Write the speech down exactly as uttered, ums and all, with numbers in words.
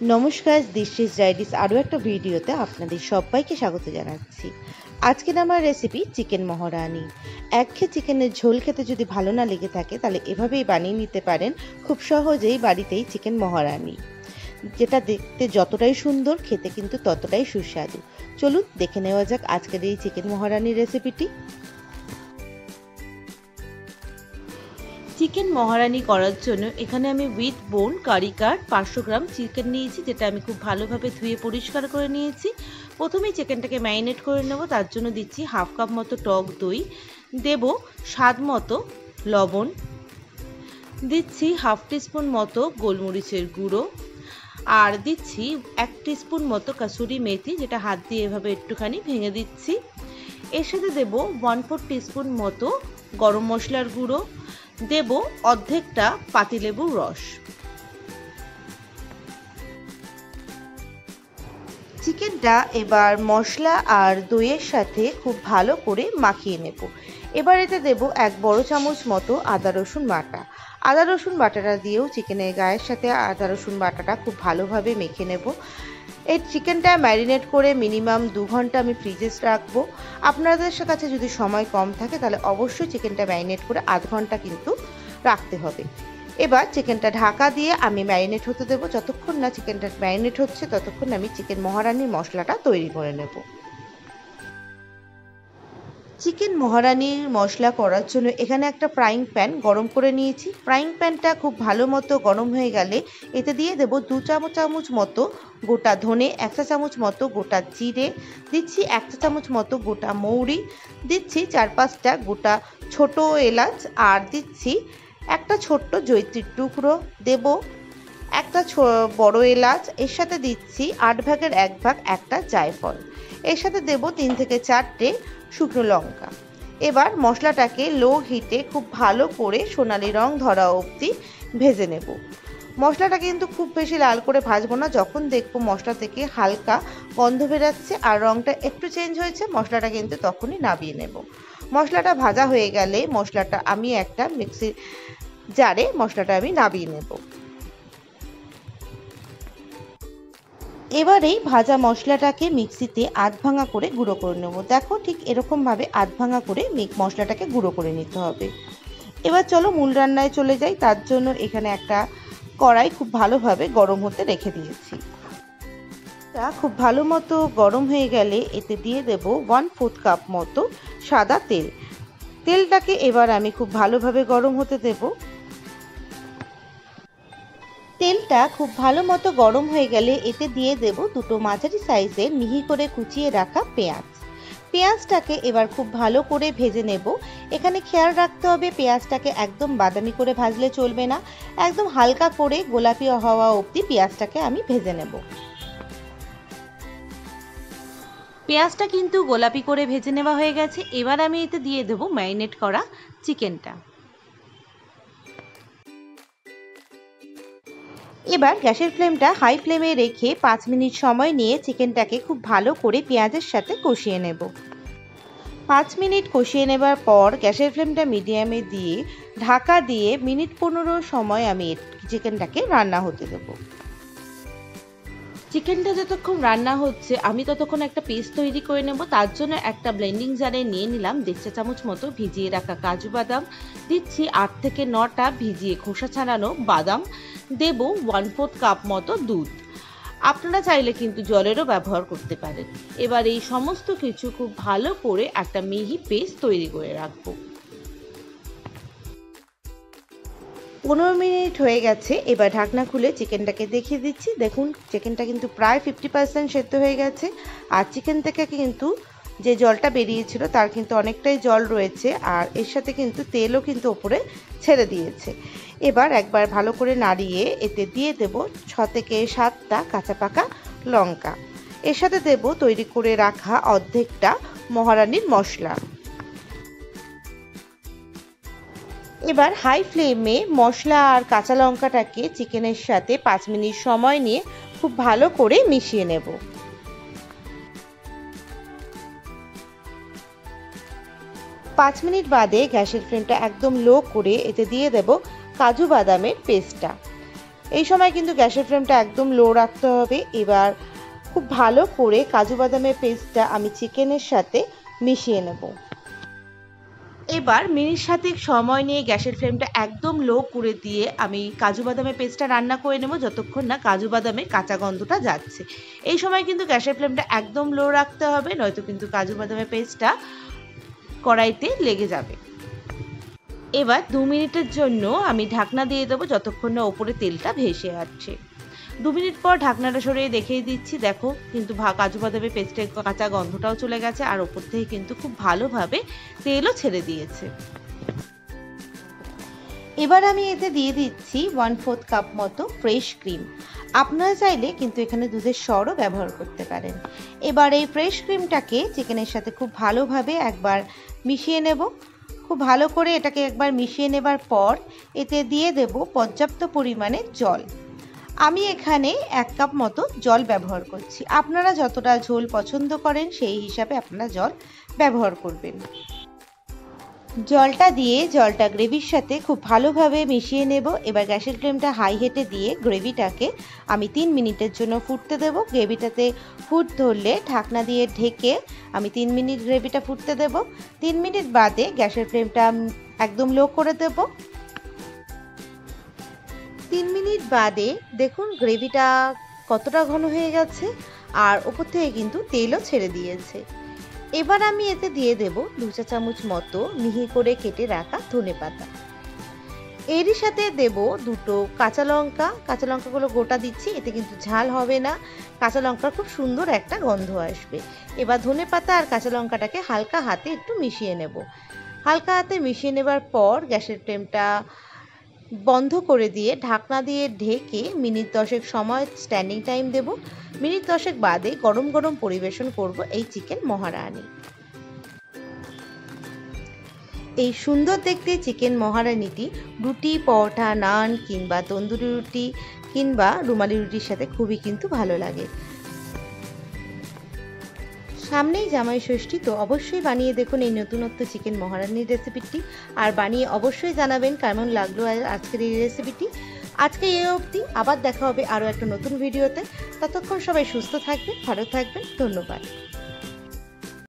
নমস্কার, this is diaries আরও একটা ভিডিওতে আপনাদের সবাইকে স্বাগত জানাচ্ছি। আজকের আমার রেসিপি চিকেন মহারানি। একঘেয়ে চিকেনের ঝোল খেতে যদি ভালো না লেগে থাকে তাহলে এভাবেই বানিয়ে নিতে পারেন খুব সহজেই বাড়িতেই চিকেন মহারানি, যেটা দেখতে যতটাই সুন্দর খেতে কিন্তু ততটাই সুস্বাদু। চলুন দেখে নেওয়া যাক আজকের এই চিকেন মহারানির রেসিপিটি। চিকেন মহারানি করার জন্য এখানে আমি উইথ বোন কারি কাট পাঁচশো গ্রাম চিকেন নিয়েছি, যেটা আমি খুব ভালোভাবে ধুয়ে পরিষ্কার করে নিয়েছি। প্রথমেই চিকেনটাকে ম্যারিনেট করে নেব। তার জন্য দিচ্ছি হাফ কাপ মতো টক দই, দেব স্বাদ মতো লবণ, দিচ্ছি হাফ টিস্পুন মতো গোলমরিচের গুঁড়ো, আর দিচ্ছি এক টিস্পুন মতো কাসুরি মেথি, যেটা হাত দিয়ে এভাবে একটুখানি ভেঙে দিচ্ছি। এর সাথে দেব ওয়ান ফোর টিস্পুন মতো গরম মশলার গুঁড়ো, দেব অর্ধেকটা পাতিলেবুর রস। চিকেনটা এবার মশলা আর দইয়ের সাথে খুব ভালো করে মাখিয়ে নেব। এবার এতে দেব এক বড় চামচ মতো আদা রসুন বাটা। আদা রসুন বাটাটা দিয়েও চিকেনের গায়ের সাথে আদা রসুন বাটাটা খুব ভালোভাবে মেখে নেব। এই চিকেনটা ম্যারিনেট করে মিনিমাম দু ঘন্টা আমি ফ্রিজে রাখবো। আপনাদের কাছে যদি সময় কম থাকে তাহলে অবশ্যই চিকেনটা ম্যারিনেট করে আধ ঘন্টা কিন্তু রাখতে হবে। এবার চিকেনটা ঢাকা দিয়ে আমি ম্যারিনেট হতে দেবো। যতক্ষণ না চিকেনটা ম্যারিনেট হচ্ছে ততক্ষণ আমি চিকেন মহারানির মশলাটা তৈরি করে নেব। চিকেন মহারানির মশলা করার জন্য এখানে একটা ফ্রাইং প্যান গরম করে নিয়েছি। ফ্রাইং প্যানটা খুব ভালো মতো গরম হয়ে গেলে এতে দিয়ে দেবো দু চামচ চামচ মতো গোটা ধনে, এক চা চামচ মতো গোটা জিরে, দিচ্ছি এক চা চামচ মতো গোটা মৌরি, দিচ্ছি চার পাঁচটা গোটা ছোট এলাচ, আর দিচ্ছি একটা ছোট্ট জয়িত্রীর টুকরো, দেব একটা বড় এলাচ, এর সাথে দিচ্ছি আট ভাগের এক ভাগ একটা জায়ফল, এর সাথে দেব তিন থেকে চারটে শুকনো লঙ্কা। এবার মশলাটাকে লো হিটে খুব ভালো করে সোনালি রং ধরা অবধি ভেজে নেব। মশলাটা কিন্তু খুব বেশি লাল করে ভাজবো না। যখন দেখবো মশলা থেকে হালকা গন্ধ বেরাচ্ছে আর রংটা একটু চেঞ্জ হয়েছে, মশলাটা কিন্তু তখনই নামিয়ে নেব। মশলাটা ভাজা হয়ে গেলে মশলাটা আমি একটা মিক্সির জারে মশলাটা আমি নামিয়ে নেব। এবারেই ভাজা মশলাটাকে মিক্সিতে আধ ভাঙা করে গুঁড়ো করে নেব। দেখো ঠিক এরকমভাবে আধ ভাঙা করে মশলাটাকে গুঁড়ো করে নিতে হবে। এবার চলো মূল রান্নায় চলে যাই। তার জন্য এখানে একটা কড়াই খুব ভালোভাবে গরম হতে রেখে দিয়েছি। তা খুব ভালো মতো গরম হয়ে গেলে এতে দিয়ে দেব ওয়ান ফোর্থ কাপ মতো সাদা তেল। তেলটাকে এবার আমি খুব ভালোভাবে গরম হতে দেব। তেলটা খুব ভালো মতো গরম হয়ে গেলে এতে দিয়ে দেব দুটো মাঝারি সাইজের মিহি করে কুচিয়ে রাখা পেঁয়াজ। পেঁয়াজটাকে এবার খুব ভালো করে ভেজে নেব। এখানে খেয়াল রাখতে হবে পেঁয়াজটাকে একদম বাদামি করে ভাজলে চলবে না, একদম হালকা করে গোলাপি হওয়া অবধি পেঁয়াজটাকে আমি ভেজে নেব। পেঁয়াজটা কিন্তু গোলাপি করে ভেজে নেওয়া হয়ে গেছে। এবার আমি এতে দিয়ে দেব ম্যারিনেট করা চিকেনটা। এবার গ্যাসের ফ্লেমটা হাই ফ্লেমে রেখে পাঁচ মিনিট সময় নিয়ে চিকেনটাকে খুব ভালো করে পেঁয়াজের সাথে কষিয়ে নেব। পাঁচ মিনিট কষিয়ে নেবার পর গ্যাসের ফ্লেমটা মিডিয়ামে দিয়ে ঢাকা দিয়ে মিনিট পনেরো সময় আমি চিকেনটাকে রান্না হতে দেব। চিকেনটা যতক্ষণ রান্না হচ্ছে আমি ততক্ষণ একটা পেস্ট তৈরি করে নেব। তার জন্য একটা ব্লেন্ডিং জারে নিয়ে নিলাম দেড় চা চামচ মতো ভিজিয়ে রাখা কাজু বাদাম, দিচ্ছি আট থেকে নটা ভিজিয়ে খোসা ছাড়ানো বাদাম, দেব ওয়ান ফোর্থ কাপ মতো দুধ। আপনারা চাইলে কিন্তু জলেরও ব্যবহার করতে পারেন। এবার এই সমস্ত কিছু খুব ভালো করে একটা মিহি পেস্ট তৈরি করে রাখবো। পনেরো মিনিট হয়ে গেছে। এবার ঢাকনা খুলে চিকেনটাকে দেখিয়ে দিচ্ছি। দেখুন চিকেনটা কিন্তু প্রায় ফিফটি পার্সেন্ট সেদ্ধ হয়ে গেছে। আর চিকেন থেকে কিন্তু যে জলটা বেরিয়েছিল তার কিন্তু অনেকটাই জল রয়েছে, আর এর সাথে কিন্তু তেলও কিন্তু ওপরে ছেড়ে দিয়েছে। এবার একবার ভালো করে নাড়িয়ে এতে দিয়ে দেব ছ থেকে সাতটা কাঁচা পাকা লঙ্কা, এর সাথে দেব তৈরি করে রাখা অর্ধেকটা মহারানির মশলা। এবার হাই ফ্লেমে মশলা আর কাঁচা লঙ্কাটাকে চিকেনের সাথে পাঁচ মিনিট সময় নিয়ে খুব ভালো করে মিশিয়ে নেব। পাঁচ মিনিট বাদে গ্যাসের ফ্লেমটা একদম লো করে এতে দিয়ে দেব কাজু বাদামের পেস্টটা। এই সময় কিন্তু গ্যাসের ফ্লেমটা একদম লো রাখতে হবে। এবার খুব ভালো করে কাজু বাদামের পেস্টটা আমি চিকেনের সাথে মিশিয়ে নেব। এবার মিনিট সাতেক সময় নিয়ে গ্যাসের ফ্লেমটা একদম লো করে দিয়ে আমি কাজু বাদামের পেস্টটা রান্না করে নেব যতক্ষণ না কাজু বাদামের কাঁচা গন্ধটা যাচ্ছে। এই সময় কিন্তু গ্যাসের ফ্লেমটা একদম লো রাখতে হবে, নয়তো কিন্তু কাজু বাদামের পেস্টটা কড়াইতে লেগে যাবে। এবার দু মিনিটের জন্য আমি ঢাকনা দিয়ে দেবো যতক্ষণ না ওপরে তেলটা ভেসে আসছে। দু মিনিট পর ঢাকনাটা সরিয়ে দেখিয়ে দিচ্ছি, দেখো কিন্তু কাজু বাদামের পেস্টের কাঁচা গন্ধটাও চলে গেছে আর ওপর থেকে কিন্তু খুব ভালোভাবে তেলও ছেড়ে দিয়েছে। এবার আমি এতে দিয়ে দিচ্ছি ওয়ান ফোর্থ কাপ মতো ফ্রেশ ক্রিম। আপনারা চাইলে কিন্তু এখানে দুধের সরও ব্যবহার করতে পারেন। এবার এই ফ্রেশ ক্রিমটাকে চিকেনের সাথে খুব ভালোভাবে একবার মিশিয়ে নেব। খুব ভালো করে এটাকে একবার মিশিয়ে নেবার পর এতে দিয়ে দেব পর্যাপ্ত পরিমাণে জল। আমি এখানে এক কাপ মতো জল ব্যবহার করছি। আপনারা যতটা ঝোল পছন্দ করেন সেই হিসাবে আপনারা জল ব্যবহার করবেন। জলটা দিয়ে জলটা গ্রেভির সাথে খুব ভালোভাবে মিশিয়ে নেব। এবার গ্যাসের ফ্লেমটা হাই হিটে দিয়ে গ্রেভিটাকে আমি তিন মিনিটের জন্য ফুটতে দেব। গ্রেভিটাতে ফুট ধরলে ঢাকনা দিয়ে ঢেকে আমি তিন মিনিট গ্রেভিটা ফুটতে দেব। তিন মিনিট বাদে গ্যাসের ফ্লেমটা একদম লো করে দেব। তিন মিনিট বাদে দেখুন গ্রেভিটা কতটা ঘন হয়ে গেছে আর ওপর থেকে কিন্তু তেলও ছেড়ে দিয়েছে। এবার আমি এতে দিয়ে দেব দু চা চামচ মতো মিহি করে কেটে রাখা ধনেপাতা। এরই সাথে দেব দুটো কাঁচা লঙ্কা। কাঁচা লঙ্কাগুলো গোটা দিচ্ছি, এতে কিন্তু ঝাল হবে না, কাঁচা লঙ্কার খুব সুন্দর একটা গন্ধ আসবে। এবার ধনেপাতা আর কাঁচা লঙ্কাটাকে হালকা হাতে একটু মিশিয়ে নেব। হালকা হাতে মিশিয়ে নেবার পর গ্যাসের ফ্লেমটা বন্ধ করে দিয়ে ঢাকনা দিয়ে ঢেকে মিনিট দশেক সময় স্ট্যান্ডিং টাইম দেব। মিনিট দশেক বাদে গরম গরম পরিবেশন করব এই চিকেন মহারানি। এই সুন্দর দেখতে চিকেন মহারানিটি রুটি, পরোটা, নান কিংবা তন্দুরি রুটি কিংবা রুমালি রুটির সাথে খুবই কিন্তু ভালো লাগে। সামনেই জামাই ষষ্ঠী, তো অবশ্যই বানিয়ে দেখুন এই নতুনত্ব চিকেন মহারানির রেসিপিটি আর বানিয়ে অবশ্যই জানাবেন কেমন লাগলো আজকের এই রেসিপিটি। আজকে এই অবধি, আবার দেখা হবে আরও একটা নতুন ভিডিওতে। ততক্ষণ সবাই সুস্থ থাকবেন, ভালো থাকবেন। ধন্যবাদ।